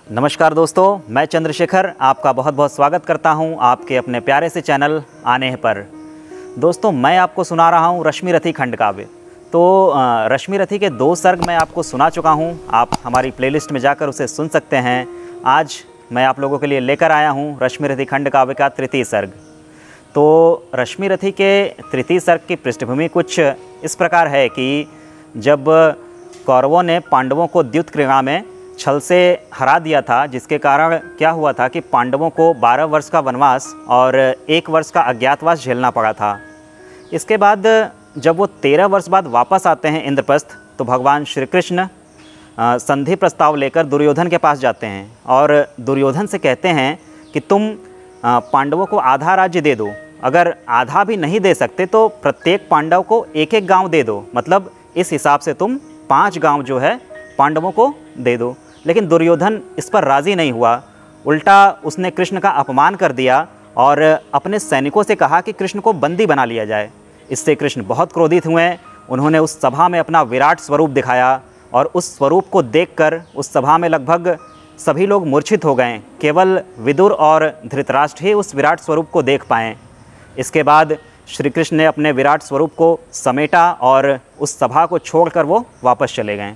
नमस्कार दोस्तों, मैं चंद्रशेखर आपका बहुत बहुत स्वागत करता हूं आपके अपने प्यारे से चैनल आने पर। दोस्तों, मैं आपको सुना रहा हूं रश्मि रथी खंड काव्य। तो रश्मि रथी के 2 सर्ग मैं आपको सुना चुका हूं, आप हमारी प्लेलिस्ट में जाकर उसे सुन सकते हैं। आज मैं आप लोगों के लिए लेकर आया हूं रश्मि रथी खंड काव्य का 3य सर्ग। तो रश्मि रथी के 3य सर्ग की पृष्ठभूमि कुछ इस प्रकार है कि जब कौरवों ने पांडवों को द्युत क्रीड़ा में छल से हरा दिया था, जिसके कारण क्या हुआ था कि पांडवों को 12 वर्ष का वनवास और 1 वर्ष का अज्ञातवास झेलना पड़ा था। इसके बाद जब वो 13 वर्ष बाद वापस आते हैं इंद्रप्रस्थ, तो भगवान श्री कृष्ण संधि प्रस्ताव लेकर दुर्योधन के पास जाते हैं और दुर्योधन से कहते हैं कि तुम पांडवों को आधा राज्य दे दो, अगर आधा भी नहीं दे सकते तो प्रत्येक पांडव को 1-1 गांव दे दो, मतलब इस हिसाब से तुम 5 गांव जो है पांडवों को दे दो। लेकिन दुर्योधन इस पर राज़ी नहीं हुआ, उल्टा उसने कृष्ण का अपमान कर दिया और अपने सैनिकों से कहा कि कृष्ण को बंदी बना लिया जाए। इससे कृष्ण बहुत क्रोधित हुए। उन्होंने उस सभा में अपना विराट स्वरूप दिखाया और उस स्वरूप को देखकर उस सभा में लगभग सभी लोग मूर्छित हो गए। केवल विदुर और धृतराष्ट्र ही उस विराट स्वरूप को देख पाएँ। इसके बाद श्री कृष्ण ने अपने विराट स्वरूप को समेटा और उस सभा को छोड़कर वो वापस चले गए।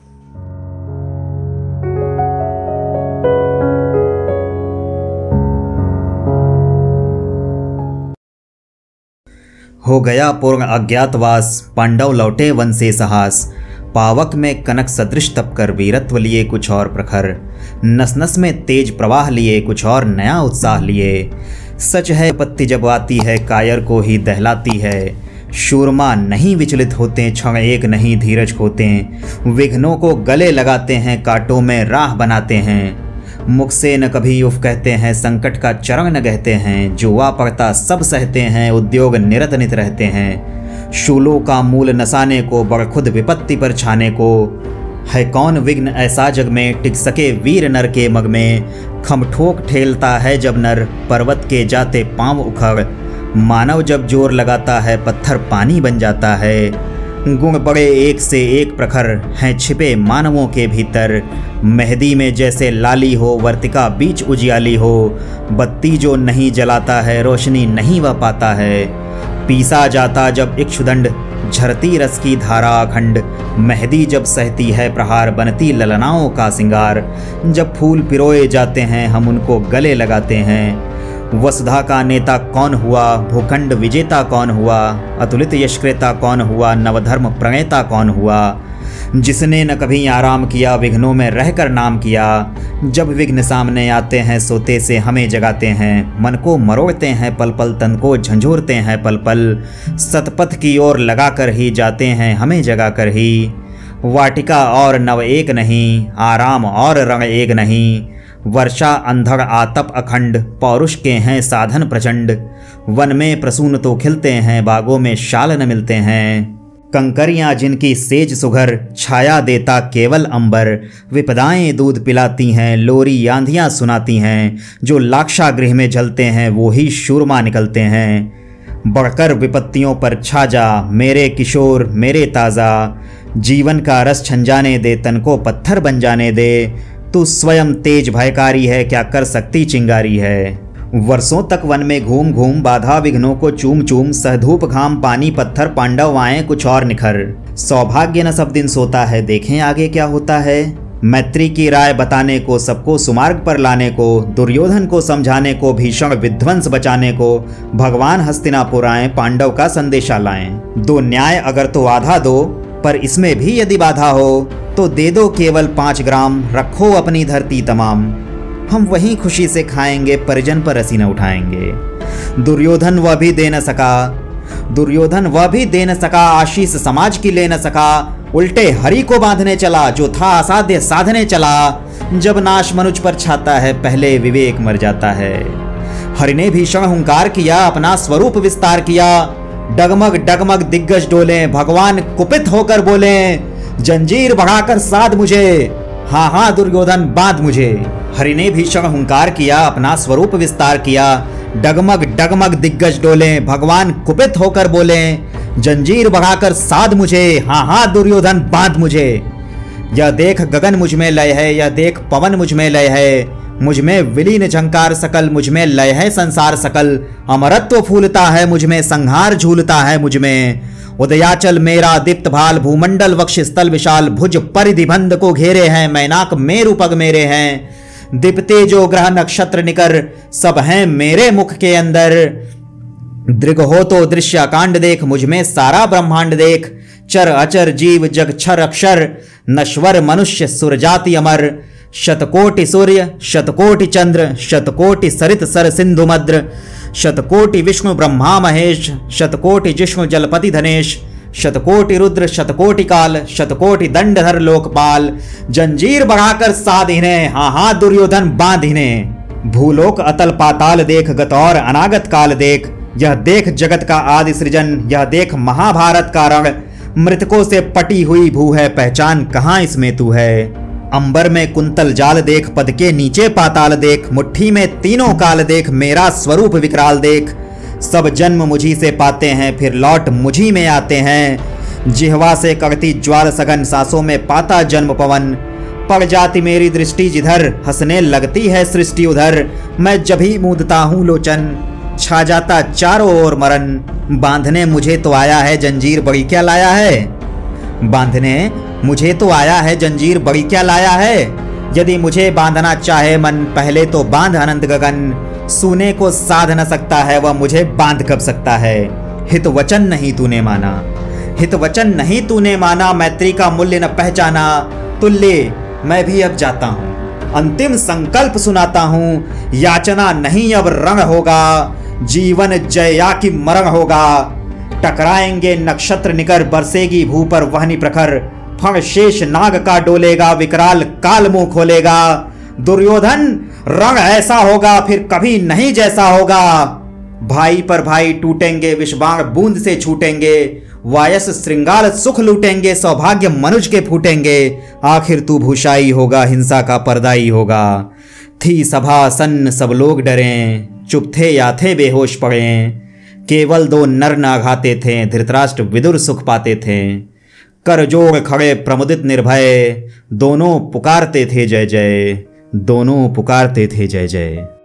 हो गया पूर्ण अज्ञातवास, पांडव लौटे वन से साहस। पावक में कनक सदृश तप कर वीरत्व लिए कुछ और प्रखर। नस नस में तेज प्रवाह लिए कुछ और नया उत्साह लिए। सच है पत्ती जब आती है कायर को ही दहलाती है। शूरमा नहीं विचलित होते, क्षण एक नहीं धीरज खोते। विघ्नों को गले लगाते हैं, कांटों में राह बनाते हैं। मुख से न कभी उफ कहते हैं, संकट का चरण न कहते हैं। जुआ पड़ता सब सहते हैं, उद्योग निरत नित रहते हैं। शूलों का मूल नसाने को, बड़ खुद विपत्ति पर छाने को। है कौन विघ्न ऐसा जग में, टिक सके वीर नर के मग में। खम ठोक ठेलता है जब नर, पर्वत के जाते पांव उखड़। मानव जब जोर लगाता है, पत्थर पानी बन जाता है। गुण बड़े एक से एक प्रखर हैं छिपे मानवों के भीतर। मेहंदी में जैसे लाली हो, वर्तिका बीच उजियाली हो। बत्ती जो नहीं जलाता है, रोशनी नहीं वह पाता है। पीसा जाता जब इक्षुदंड, झरती रस की धारा अखंड। मेहंदी जब सहती है प्रहार, बनती ललनाओं का सिंगार। जब फूल पिरोए जाते हैं, हम उनको गले लगाते हैं। वसुधा का नेता कौन हुआ, भूखंड विजेता कौन हुआ। अतुलित यशक्रेता कौन हुआ, नवधर्म प्रणेता कौन हुआ। जिसने न कभी आराम किया, विघ्नों में रहकर नाम किया। जब विघ्न सामने आते हैं, सोते से हमें जगाते हैं। मन को मरोड़ते हैं पल पल, तन को झंझोरते हैं पल पल। सतपथ की ओर लगा कर ही जाते हैं, हमें जगा कर ही। वाटिका और नव एक नहीं, आराम और रंग एक नहीं। वर्षा अंधड़ आतप अखंड, पौरुष के हैं साधन प्रचंड। वन में प्रसून तो खिलते हैं, बागों में शाल न मिलते हैं। कंकरियां जिनकी सेज सुघर, छाया देता केवल अंबर। विपदाएं दूध पिलाती हैं, लोरी आंधियां सुनाती हैं। जो लाक्षागृह में जलते हैं, वो ही शूरमा निकलते हैं। बढ़कर विपत्तियों पर छा जा, मेरे किशोर मेरे ताज़ा। जीवन का रस छंजाने दे, तन को पत्थर बन जाने दे। तू स्वयं तेज भयकारी है, क्या कर सकती चिंगारी है। वर्षों तक वन में घूम घूम, बाधा विघ्नों को चूम चूम। सहधूप घाम पानी पत्थर, पांडव आए कुछ और निखर। सौभाग्य न सब दिन सोता है, देखें आगे क्या होता है। मैत्री की राय बताने को, सबको सुमार्ग पर लाने को। दुर्योधन को समझाने को, भीषण विध्वंस बचाने को। भगवान हस्तिनापुर आए, पांडव का संदेशा लाएं। दो न्याय अगर तो आधा दो, पर इसमें भी यदि बाधा हो तो दे दो केवल 5 ग्राम। रखो अपनी धरती तमाम, हम वहीं खुशी से खाएंगे, परिजन पर रसी न उठाएंगे। दुर्योधन वह भी दे न सका, आशीष समाज की ले न सका। उल्टे हरि को बांधने चला, जो था असाध्य साधने चला। जब नाश मनुज पर छाता है, पहले विवेक मर जाता है। हरि ने भीषण हुंकार किया, अपना स्वरूप विस्तार किया। डगमग डगमग दिग्गज डोले, भगवान कुपित होकर बोले। जंजीर बढ़ाकर साध मुझे, हाँ हाँ दुर्योधन बांध मुझे। हरि ने भीषण हुंकार किया, अपना स्वरूप विस्तार किया। डगमग डगमग दिग्गज डोले, भगवान कुपित होकर बोले। जंजीर बढ़ाकर साध मुझे, हाँ हाँ दुर्योधन बांध मुझे। यह देख गगन मुझ में लय है, यह देख पवन मुझ में लय है। मुझ में विलीन झंकार सकल, मुझ में लय है संसार सकल। अमरत्व फूलता है मुझ में, संहार झूलता है मुझ में। उदयाचल मेरा दीप्त भाल, भूमंडल वक्ष स्थल विशाल। भुज परिधि बंध को घेरे हैं, मैनाक मेरु पग मेरे हैं। दीप्ते जो ग्रह नक्षत्र निकर, सब हैं मेरे मुख के अंदर। दृग हो तो दृश्य कांड देख, मुझ में सारा ब्रह्मांड देख। चर अचर जीव जग क्षर अक्षर, नश्वर मनुष्य सुर जाति अमर। शतकोटि सूर्य शतकोटि चंद्र, शतकोटि सरित सर सिंधु मद्र। शतकोटि विष्णु ब्रह्मा महेश, शतकोटि जिष्णु जलपति धनेश। शतकोटि रुद्र शतकोटि काल, शतकोटि दंडधर लोकपाल। जंजीर बढ़ाकर साध इन्हें, हाँ हाँ दुर्योधन बांध इन्हें। भूलोक अतल पाताल देख, गतौर अनागत काल देख। यह देख जगत का आदि सृजन, यह देख महाभारत का रण। मृतकों से पटी हुई भू है, पहचान कहाँ इसमें तू है। अंबर में कुंतल जाल देख, पद के नीचे पाताल देख। मुट्ठी में तीनों काल देख, मेरा स्वरूप विकराल देख। सब जन्म मुझी से पाते हैं, फिर लौट मुझी में आते हैं। जिह्वा से करती ज्वाल सघन, सांसों में पाता जन्म पवन। पड़ जाती मेरी दृष्टि जिधर, हंसने लगती है सृष्टि उधर। मैं जभी मूंदता हूँ लोचन, छा जाता चारों ओर मरण। बांधने मुझे तो आया है जंजीर, बड़ी क्या लाया है। बांधने मुझे तो आया है जंजीर, बड़ी क्या लाया है। यदि मुझे बांधना चाहे मन, पहले तो बांध अनंत गगन। सूने को साध न सकता है, वह मुझे बांध कब सकता है। हित वचन नहीं तूने माना, हित वचन नहीं तूने माना। मैत्री का मूल्य न पहचाना, तुल्य मैं भी अब जाता हूँ। अंतिम संकल्प सुनाता हूँ, याचना नहीं अब रण होगा। जीवन जया की मरण होगा। टकराएंगे नक्षत्र निकर, बरसेगी भू पर वहनी प्रखर। फण शेष नाग का डोलेगा, विकराल काल मुंह खोलेगा। दुर्योधन रण ऐसा होगा, फिर कभी नहीं जैसा होगा। भाई पर भाई टूटेंगे, विषबाण बूंद से छूटेंगे। वायस श्रृंगार सुख लूटेंगे, सौभाग्य मनुज के फूटेंगे। आखिर तू भूषाई होगा, हिंसा का पर्दाई होगा। थी सभा सन्न सब लोग डरे, चुप थे या थे बेहोश पड़े। केवल दो नर न आघाते थे, धृतराष्ट्र विदुर सुख पाते थे। कर जोड़ खड़े प्रमुदित निर्भय, दोनों पुकारते थे जय जय। दोनों पुकारते थे जय जय।